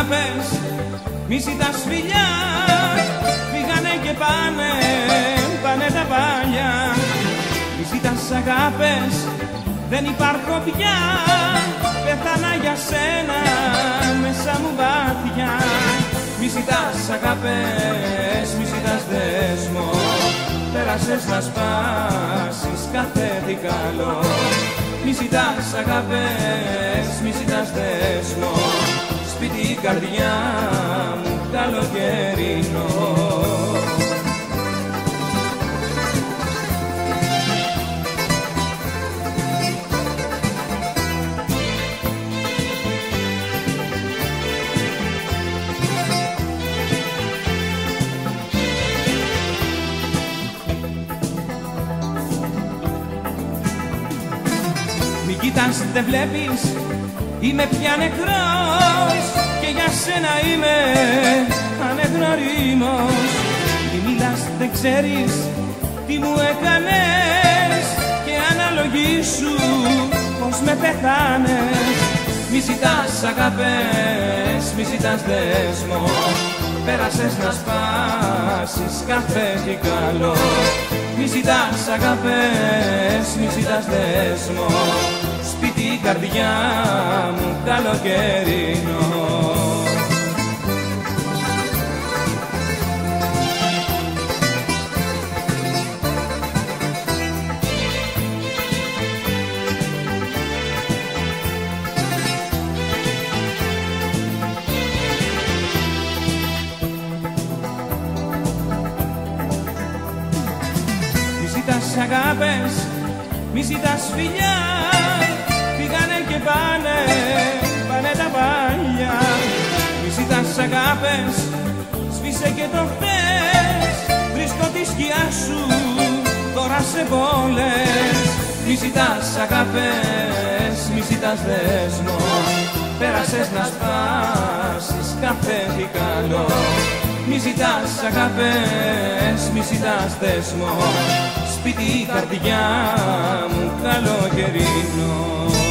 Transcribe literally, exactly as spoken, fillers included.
αγάπες, μη ζητάς φιλιά. Φύγανε και πάνε, πάνε τα παλιά. Μη ζητάς αγάπες, δεν υπάρχω πια. Πέθανα για σένα μέσα μου βάθια. Μη ζητάς αγάπες, μη ζητάς δέσμο. Πέρασες να σπάσεις κάθε τι καλό. Μη ζητάς αγάπες, μη ζητάς δέσμο. Σπίτι η καρδιά μου καλοκαιρινό. Μη κοιτάς, δεν βλέπεις, είμαι πια νεκρός και για σένα είμαι ανεγνωρίμος. Μη μιλάς, δεν ξέρεις τι μου έκανες και αναλογήσου πως με πεθάνες. Μη ζητάς αγάπες, μη ζητάς δέσμο. Πέρασες να σπάσεις κάθε τι καλό. Μη ζητάς αγάπες, μη ζητάς δέσμο. Σπίτι η καρδιά μου καλοκαιρινό. Μη ζητάς αγάπες, μη ζητάς φιλιά. Φύγανε και πάνε, πάνε τα παλιά. Μη ζητάς αγάπες, σβήσε και το χθες. Βρίσκω τη σκιά σου τώρα σε πόλες. Μη ζητάς αγάπες, μη ζητάς δέσμο. Πέρασες να σπάσεις κάθε τι καλό. Μη ζητάς αγάπες, μη ζητάς δέσμο. Σπίτι η καρδιά μου καλοκαιρινό.